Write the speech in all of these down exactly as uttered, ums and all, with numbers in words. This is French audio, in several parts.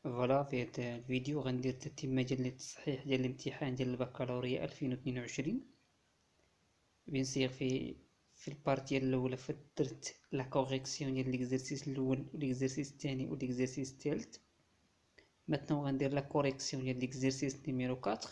فوالا في هذا الفيديو غندير تتمة ديال التصحيح ديال الامتحان ديال البكالوريا ألفين واثنين وعشرين. بنصيغ في في البارتيه الاولى درت لا كوريكسيون ديال ليكزرسيس الاول وليكزرسيس الثاني وليكزرسيس الثالث. ماتنو غندير لا كوريكسيون ديال ليكزرسيس نيميرو أربعة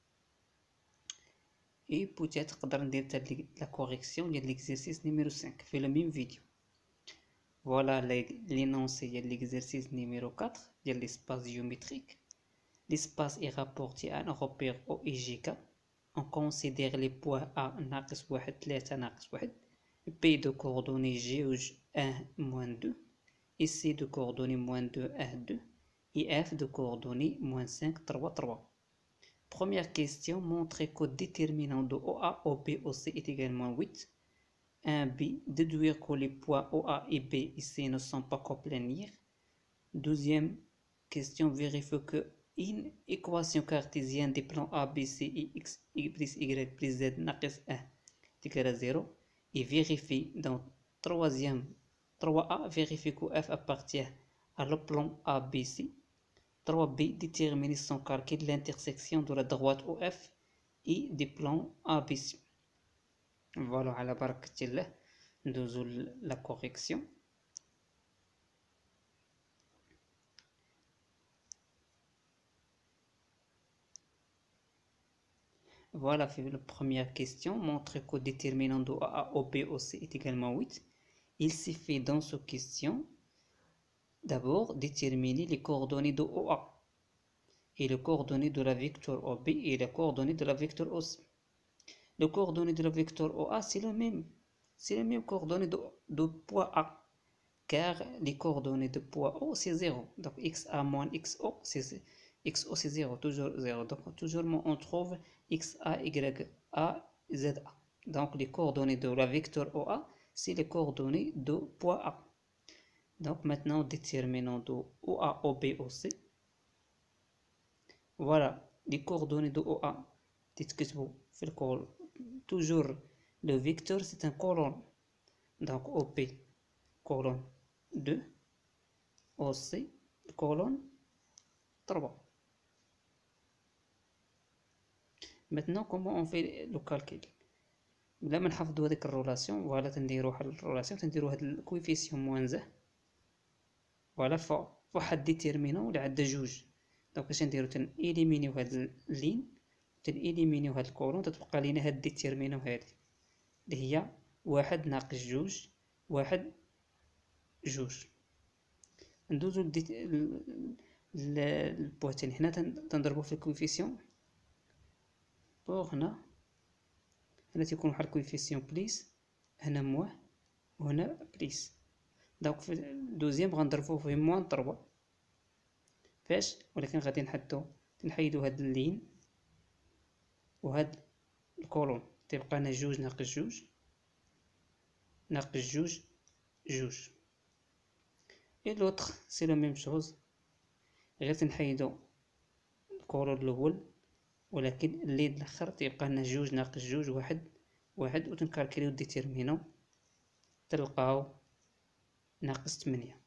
اي بوتيت نقدر ندير حتى لا كوريكسيون ديال ليكزرسيس نيميرو خمسة في لو ميم فيديو. Voilà l'énoncé de l'exercice numéro quatre de l'espace géométrique. L'espace est rapporté à un repère O et J K. On considère les points A ناقص واحد ثلاثة ناقص واحد, P de coordonnées G un moins deux, et C de coordonnées moins deux un deux, et F de coordonnées moins cinq trois trois. Première question, montrer que le déterminant de O A, O B, O C est également huit. un B, déduire que les points O A et B et C ne sont pas coplanaires. Deuxième question, vérifier que une équation cartésienne des plans A, B, C et X, Y plus Y plus Z ناقص un est égal à zéro. Et vérifier dans troisième trois A, vérifier que F appartient à le plan A, B, C. trois B, déterminer son calcul de l'intersection de la droite O F et des plans A, B, C. Voilà, على بركة الله ندوزو لا كوريكسيون. Voilà, في la première question, montrer que le déterminant de A, O, B, O, C est également huit. Il suffit dans cette question d'abord déterminer les coordonnées de O A et les coordonnées de la vecteur O B et les coordonnées de la vecteur O C. Les coordonnées de la vecteur O A, c'est le même, c'est les mêmes coordonnées de, de point A, car les coordonnées de point O, c'est zéro. Donc X A moins X O, c'est X O, c'est zéro, toujours zéro. Donc toujours on trouve X A, Y A, Z A. Donc les coordonnées de la vecteur O A, c'est les coordonnées de point A. Donc maintenant, déterminant de O A, O B, O C. Voilà, les coordonnées de O A, تتكتبوا في الكول. Toujours le vecteur c'est un colonne. Donc O P colonne deux, O C colonne trois. Maintenant comment on fait le calcul؟ بلا ما نحفظوا هذيك الرولاسيون. فوالا تنديروا واحد الرولاسيون, تنديروا هاد الكويفيسيون موان زه فوالا فواحد ديتيرمينون اللي عندها جوج. دونك اش نديرو؟ تن إليمينيو هاد اللين, تن إليمينيو هاد الكولون, تتبقى لينا هاد ديتيرمينون هادي اللي هي واحد ناقص جوج واحد جوج. ندوزو لديت البواتين هنا تنضربو في الكويفيسيون بوغ. هنا هنا تيكون واحد الكويفيسيون بليس, هنا مواه وهنا بليس. دونك في الدوزيام غنضربوه في موان تروا. فاش؟ ولكن غادي نحدو تنحيدو هاد اللين وهاد الكولون, تيبقى لنا جوج ناقص جوج ناقص جوج جوج. اي لوطخ سي لا ميم شوز, غير تنحيدو الكولون الاول ولكن اللين الاخر تيبقى لنا جوج ناقص جوج واحد واحد, وتنكالكليو ديتيرمينون تلقاو ناقص ثمانية.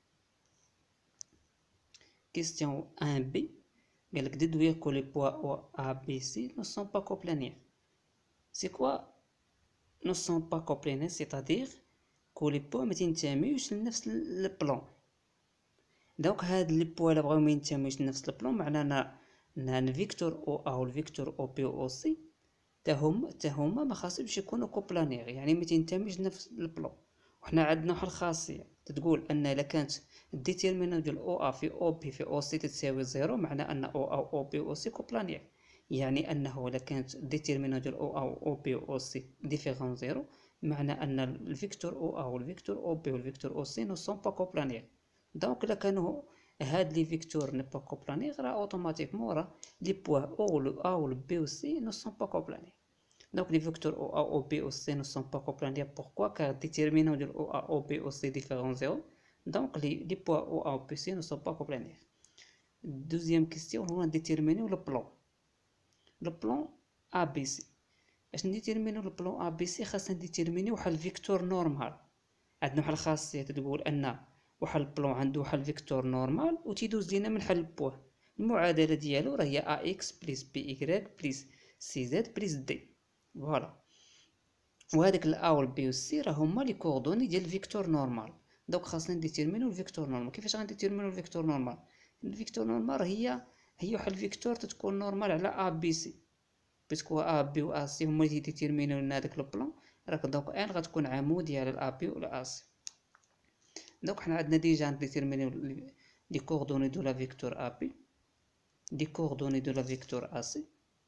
Question un B. قالك déduire que les points A, B, C ne sont pas coplanaires. C'est quoi ne sont pas coplanaires? C'est-à-dire que les points ما تنتميوش لنفس البلان. دونك هاد لي بوين اللي بغاو ما ينتميوش لنفس البلان, معناها ان الفيكتور او A والفيكتور او B و C تا هما تا هما ما خاصهمش يكونوا كوبلانير, يعني ما تنتميوش لنفس البلان. وحنا عندنا واحد الخاصيه تتقول ان الا كانت الديتيرمينون ديال او ا في او بي في او سي تساوي زيرو, معنى ان او ا او بي او سي كوبلانير. يعني انه الا كانت الديتيرمينون ديال او ا او بي او سي ديفيرون زيرو, معنى ان الفيكتور او ا والفيكتور او بي والفيكتور او سي نو سون با كوبلانير. دونك الا كانوا هاد لي فيكتور ني با كوبلانير, راه اوتوماتيكمون راه لي بوين او و ا و بي و سي نو سون با كوبلانير. Donc les vecteurs O A, O B, O C ne sont pas coplanaires. Pourquoi? Car le déterminant de O A, O B, O C est différent zéro. Donc les, les points O A, O B, C ne sont pas coplanaires. Deuxième question, on va déterminer le plan. Le plan A B C. باش نديتيرمينيو لو بلان A B C خاصنا نديتيرمينيو واحد الفيكتور نورمال. عندنا واحد الخاصية تقول ان واحد البلون عنده واحد الفيكتور نورمال وتيدوز لينا من حل البوا. المعادله ديالو راه هي ا اكس بلس بي ايكغيك بلس سي زد بلس دي. فوالا، وهذاك الا و البي و سي راه هما لي كوردوني ديال الفيكتور نورمال. دونك خاصنا نديتيرمينو الفيكتور نورمال. كيفاش غنديتيرمينو الفيكتور نورمال؟ الفيكتور نورمال هي هي واحد الفيكتور تتكون نورمال على ا بي سي، باسكو ا بي و ا سي هما اللي ديتيرمينو لنا هذاك البلان. راك دونك ان غتكون عموديه على الا بي و ا سي. دونك حنا عندنا ديجا نديتيرمينو لي كوردوني دو لا فيكتور ا بي، لي كوردوني دو لا فيكتور ا سي،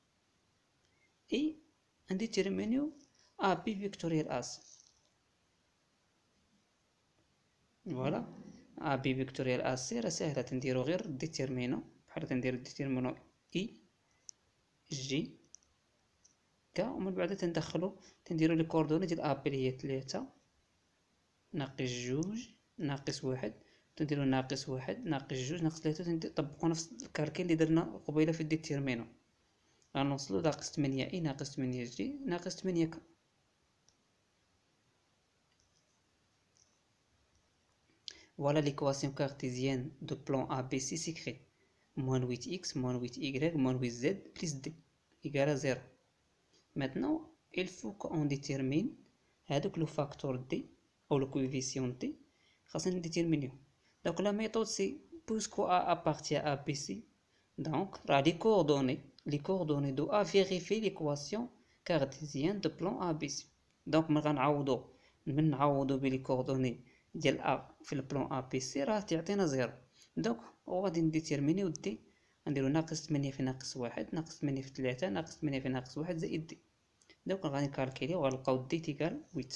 اي نديتيرمينو ا بي فيكتوريال ا سي. فوالا، ا بي فيكتوريال ا سي راه ساهله، تنديرو غير ديتيرمينو بحال تنديرو ديتيرمينو اي جي كا، ومن بعد تندخلو تنديرو لي كوردوني ديال ا بي اللي هي تلاتة ناقص جوج ناقص واحد، تنديرو ناقص واحد ناقص جوج ناقص تلاتة، تنطبقو نفس الكالكيل اللي درنا قبيله في الديتيرمينو. غنوصلو ناقص تمنية اي ناقص تمنية جي ناقص تمنية ك. Voilà l'équation cartésienne de plan A B C s'écrit moins huit x moins huit y moins huit z plus d égale à zéro. Maintenant, il faut qu'on détermine هذاك le facteur d ou le coefficient d. خاصنا نديتيرمينيو. Donc la méthode c'est puisque A appartient à B C, donc les coordonnées les coordonnées de A vérifient l'équation cartésienne de plan A B C. Donc من غنعوضو من نعوضو بلي كوردوني ديال ا في البلان ا بي سي راه تعطينا زيرو. دونك غادي نديتيرمينيو دي، نديرو ناقص تمنية في ناقص واحد ناقص تمنية في تلاتة ناقص تمنية في ناقص واحد زائد دي. دونك غادي نكالكيليو غنلقاو دي تيكال تمنية.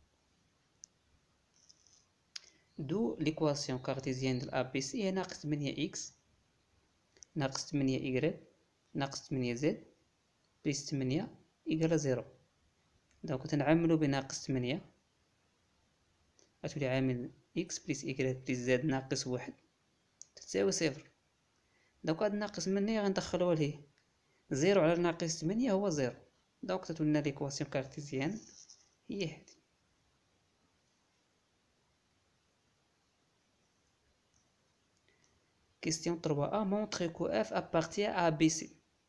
دو ليكواسيون كارتيزيان ديال ا بي سي هي ناقص تمنية اكس ناقص تمنية ايكغيك ناقص تمنية زد بلس تمنية ايكال زيرو. دونك تنعملو بناقص تمنية غتولي عامل إكس بلس إكغيك بلس زد ناقص واحد تساوي صفر. دونك هاد ناقص تمنية غندخلوها ليه زيرو على ناقص تمنية هو زيرو. دونك تتولينا ليكواسيون كارتيزيان هي هادي. Question trois A, montre que F appartient à B C.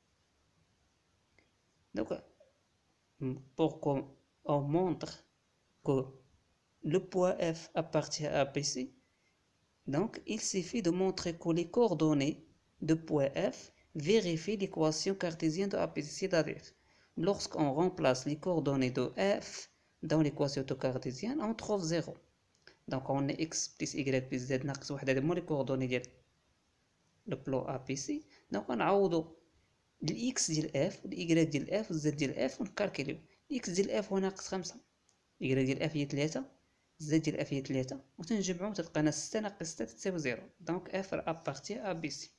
Donc, pour qu'on montre que le poids F appartient à B C, donc il suffit de montrer que les coordonnées de poids F vérifient l'équation cartésienne de A B C. C'est-à-dire, lorsqu'on remplace les coordonnées de F dans l'équation cartésienne, on trouve zéro. Donc on a X plus Y plus Z ناقص واحد، هادو هما les coordonnées ديال le plan A B C. Donc غنعوضو الإكس ديال اف والإيكغيك ديال اف والزد ديال اف ونكالكيليو. الإكس ديال اف هو ناقص خمسة، الإيكغيك ديال اف هي تلاتة، الزد ديال اف هي تلاتة، وتنجمعهم تلقانا ستة ناقص ستة تساوي زيرو. دونك اف ابارتي ا بي سي.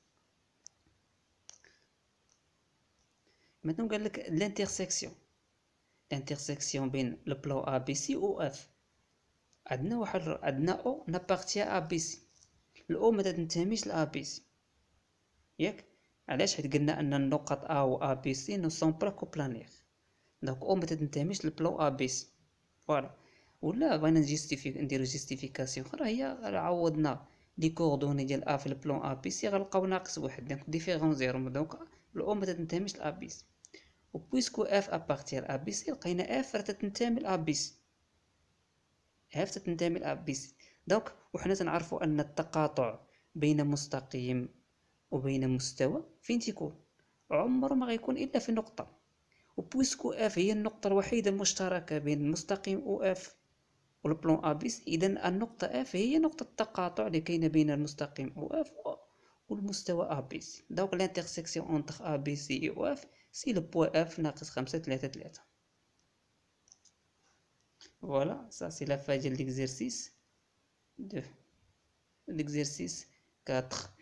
متنو قالك الانترسيكسيون الانترسيكسيون بين لو بلان ا بي سي و اف. عندنا واحد عندنا او نابارتي ا بي سي، الاو ما تنتميش ل بي سي ياك. علاش؟ حيت قلنا ان النقط ا و ا بي سي نو سون با كوبلانير. دونك او ما تنتميش للبلان ا بي سي. فوالا، ولا بغينا نجيستيفيك نديرو جيستيفيكاسيون اخرى هي عوضنا لي كوردوني ديال ا في البلان ا بي سي غنلقاو ناقص واحد، دونك ديفيرون زيرو. دونك الاو ما تنتميش ل بي سي. و بويسكو اف ابارتي ل بي سي لقينا اف راه تنتمي ل بي سي، اف تنتمي ل بي سي. دونك وحنا تنعرفوا ان التقاطع بين مستقيم وبين مستوى فين تيكون؟ عمره ما غيكون الا في نقطه. وبويسكو اف هي النقطه الوحيده المشتركه بين المستقيم او اف والبلان ا بي سي، اذا النقطه اف هي نقطه التقاطع اللي كاينه بين المستقيم او اف والمستوى ا بي سي. دونك الانترسيكسيون اونتر ا بي سي او اف سي لو بوين اف ناقص خمسة تلاتة تلاتة. Voilà, ça c'est la fin de l'exercice de l'exercice quatre.